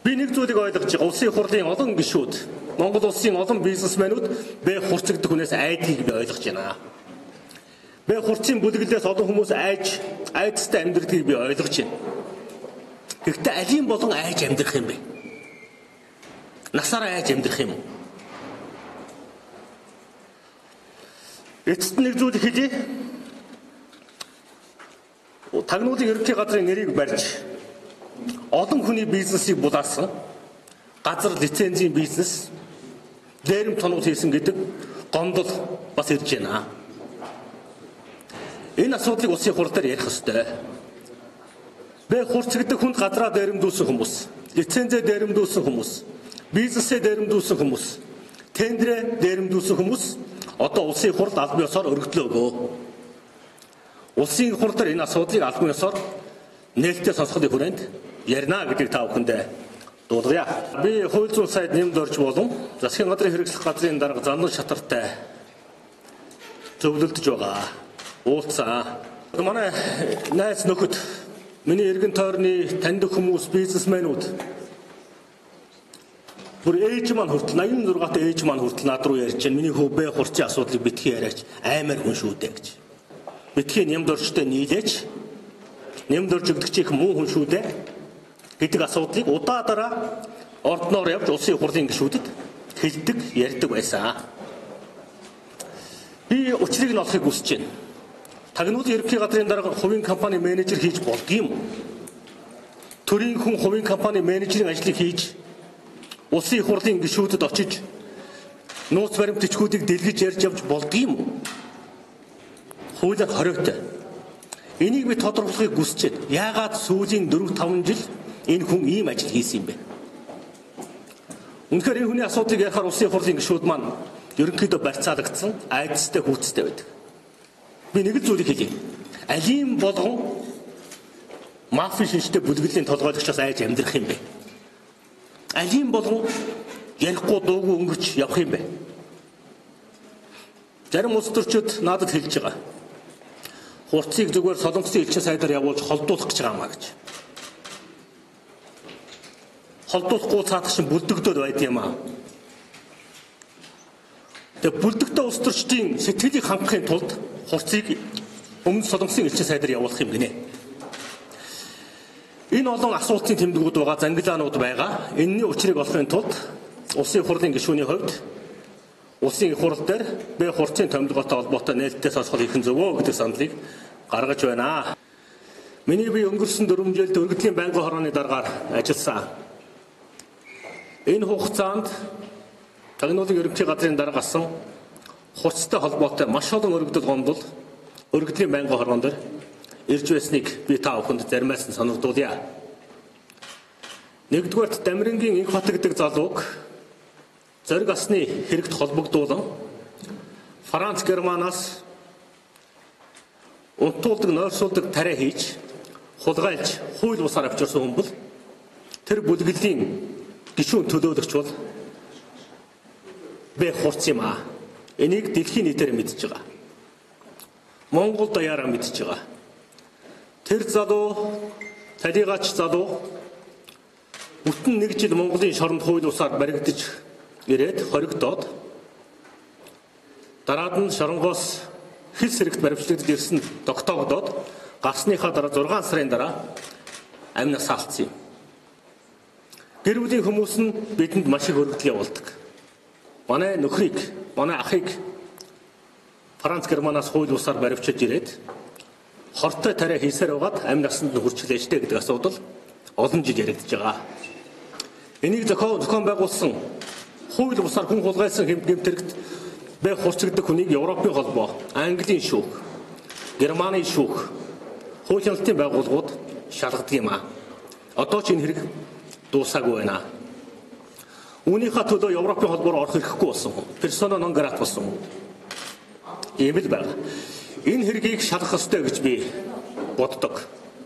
Би нэг зүйлийг ойлгож байгаа. Улсын их хурлын олон гишүүд, Монгол улсын олон бизнесмэнүүд Б хурцэгдэх хүнээс айдгийг би ойлгож байна. Б хурцын бүлэглээс олон хүмүүс айдастай амьдрахыг би ойлгож байна. Гэхдээ алийн болон айж амьдрах юм бэ? Насаараа айж амьдрах юм уу? Эцэст нэг зүйл хэлье. Тагнуулын ерөнхий газрын нэрийг барьж олон хүний бизнесийг булаасан, газар лицензийн бизнес, дээрэм тоног хийсэн гэдэг гомдол бас ирж байна. Энэ асуудлыг улсын хурл дээр ярих ёстой. Б хурцэгдэх хүнд газраа дээрэмдүүлсэн хүмүүс, лицензээ дээрэмдүүлсэн хүмүүс, бизнесээ дээрэмдүүлсэн хүмүүс, тендерээ дээрэмдүүлсэн хүмүүс одоо улсын хурл албан ёсоор өргөдлөө өгөө. Улсын хурл дээр энэ асуудлыг албан ёсоор нээлттэй сонсголын хүрээнд ярина гэдгийг та бүхэндээ дуулгая. Би хууль зүйн сайд нэмд орж болон засгийн газрын хэрэгслэх газрын дарга зандан шатартай зөвлөлдөж байгаа. Уулзсан. Манай найз нөхөд, миний эргэн тойрны таньдаг хүмүүс, бизнесмэнүүд бүр ээж маань хүртэл 86-т ээж маань хүртэл над руу ярьж байна. Миний хөө Б хурцын асуудлыг битгий яриач аймаар хүн шүү дээ гэж. Битгий нэмд орчтой нийлээч нэмд орж өгдөгчийн муу хүн шүү дээ гэдэг асуудлыг удаадараа ордноор явж улсын хурлын гишүүдэд хэлдэг, ярьдаг байсан. Би учрыг нь олохыг хүсэж байна. Тагнуулын ерөнхий газрын дарга хувийн компани менежер хийж болдгийм үү? Төрийн хүн хувийн компани менежерийн ажлыг хийж улсын хурлын гишүүдэд очиж нууц баримт бичгүүдийг дэлгэж ярьж явж болдгийм үү? Хуулиар хориотой. Энийг би тодорхойлохыг хүсэж байна. Яагаад сүүлийн 4-5 жил энэ хүн ийм ажил хийсэн юм бэ? Үнэхээр энэ хүний асуудлыг ярихаар улсын хурлын гишүүд маань ерөнхийдөө барьцаалагдсан, айдастай хүүцтэй байдаг. Би нэг л зүйлийг хэлье. Алийн болгон мафи шинжтэй бүлэглэлийн толгойлогчоос айж амьдрах юм бэ? Алийн болгон ярихгүй дуугүй өнгөрч явах юм бэ? Зарим улс төрчид надад хэлж байгаа. Хурцыг зүгээр Солонгосын элчин сайдаар явуулж холдуулах гэж байгаа маа гэж. Холдуулахгүй цаадах шин бүлдөгдөд байд юм аа. Тэгээ бүлдөгтэй улс төрчдийн сэтгэлийг хангахын тулд хурцыг өмнө Солонгосын элчин сайдаар явуулах юм гинэ. Энэ олон асуултын тэмдгүүд байгаа, зангилаанууд байгаа. Энэний учрыг олохын тулд улсын хурлын гишүүний хувьд улсын их хурл дээр Б хурцын томилгоотой холбоотой нээлттэй сонсгол хийх нь зөвөө гэдэг саналыг гаргаж байна. Миний би өнгөрсөн 4 жилд өргөдлийн байнгын хорооны даргаар ажилласан. Энэ хугацаанд Тагнуулын ерөнхий газрын дарга асан хурцтай холбоотой маш олон өргөдөл гомдол өргөдлийн байнгын хороон дээр ирж байсныг би та бүхэнд заримаас нь санагдуулъя. Нэгдүгээрт Дамирангийн Инх бат гэдэг залууг зориг асны хэрэгт холбогдуулан Франц Германаас унтуулдаг, нойрсуулдаг тариа хийж хулгайлж хууль бусаар авчирсан хүн бол тэр бүлэглэлийн гишүүн төлөөлөгч бол Б хурц юм аа. Энийг дэлхийн нийтээр мэдж байгаа. Монгол даяараа мэдж байгаа. Тэр залуу, талигаач залуу бүтэн 1 жил Монголын шоронд хууль бусаар баригдаж ирээд хоригдоод дараад нь шоронгоос хэл сэрэгт баримтлагдж ирсэн тогтоогдоод гарсныхаа дараа 6 сарын дараа амнаас алдсан юм. Гэр бүлийн хүмүүс нь бидэнд маш их өргөдөл явуулдаг. Манай нөхрийг, манай ахыг Франц Германаас хууль бусаар баривчиж ирээд хортой тариа хийсээр байгаад амь насанд хүрчлээжтэй гэдэг асуудал олон жил яригдж байгаа. Энийг зохион байгуулсан хууль бусаар хүн хулгайлсан гэмтэрэгт Б хурцэгдэх хүнийг Европын холбоо, Английн шүүх, Германы шүүх, хууль хяналтын байгууллагууд шалгадаг юм аа. Одоо ч энэ хэрэг дуусаагүй байна. Үүнийхээ төлөө Европын холбоор орох хэрэггүй болсон. Персона нон грата болсон. Ийм л байна. Энэ хэргийг шалгах ёстой гэж би боддог.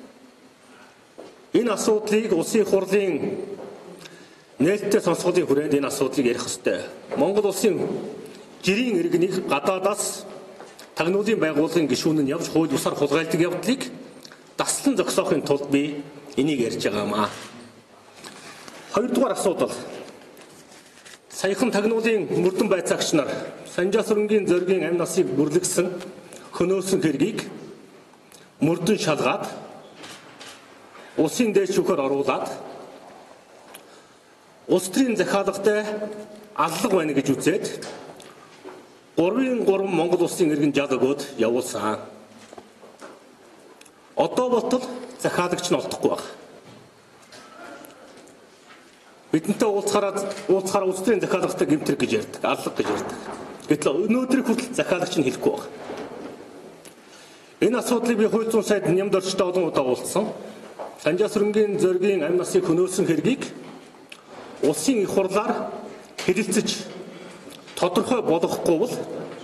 Энэ асуудлыг улсын хурлын нээлттэй сонсголын хүрээнд энэ асуудлыг ярих ёстой. Монгол улсын жирийн иргэнийг гадаадаас Тагнуулын байгууллагын гишүүн нь явж хууль бусаар хулгайлдаг явдлыг даслан зогсоохын тулд би энийг ярьж байгаамаа. Хоёрдугаар асуудал. Саяхан тагнуулын мөрдөн байцаагч нар Санжаасүрэнгийн зоригийн амь насыг бүрлэгсэн хөнөөсөн хэргийг мөрдөн шалгаад улсын дээд шүүхээр оруулаад улс төрийн захиалагтай аллаг байна гэж үзээд 3-3 Монгол улсын иргэн жал өгөөд явуулсан. Одоо болтол захиалагч нь олдохгүй байна. Бидэнтэй уулзахаараа улс төрийн захиалагтай гэмтрэг гэж ярьдаг, аллаг гэж ярьдаг. Гэтэл өнөөдрийг хүртэл захиалагч нь хэлэхгүй байна. Энэ асуудлыг би хууль зүйн сайд нямд орчтой олон удаа уулзсан. Санжаасүрэнгийн зоригийн амь насыг хөнөөсөн хэргийг улсын их хурлаар хэлэлцэж тодорхой болгохгүй бол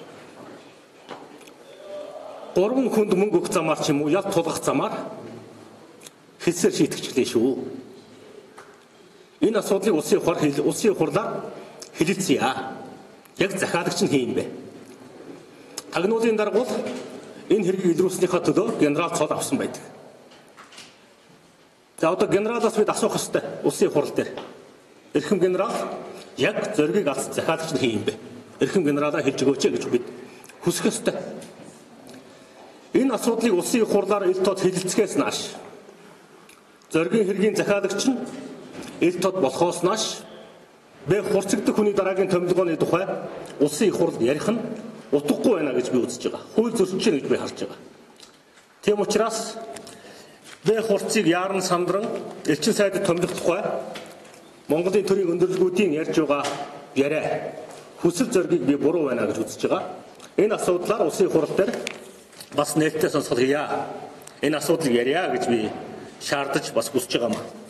3 хүнд мөнгө өгөх замаар ч юм уу ялт тулгах замаар хэлсээр шийтгэжлээ шүү. Энэ асуудлыг улсын их хурлаар хэлэлцье. Яг захиалагч нь хийн бэ. Тагнуулын дарга бол энэ хэргийг илрүүлснийхаа төлөө генерал цол авсан байдаг. За одоо генералаас бид асуух ёстой улсын их хурл дээр. Эрхэм генерал яг зоригийг алсан захиалагч нь хийн бэ. Эрхэм генералаа хэлж өгөөч гэж бид хүсэх ёстой. Энэ асуудлыг улсын их хурлаар ил тод хэлэлцгээс нааш зоригийн хэргийн захиалагч нь ил тод болохоос нааш бэ хурцэгдэх хүний дараагийн томилгооны тухай улсын их хурл ярих нь утгагүй байна гэж би үзэж байгаа. Хууль зөрчиж гэж би харж байгаа. Тийм учраас бэ хурцыг яаран сандран элчин сайдад томилох тухай Монголын төрийн өндөрлгүүдийн ярьж байгаа яриа хүсэл зоригийг би буруу байна гэж үзэж байгаа. Энэ асуудлаар улсын их хурл дээр бас нээлттэй сонсгол хийя. Энэ асуудлыг ярья гэж би шаардаж бас хүсэж байгаа юм.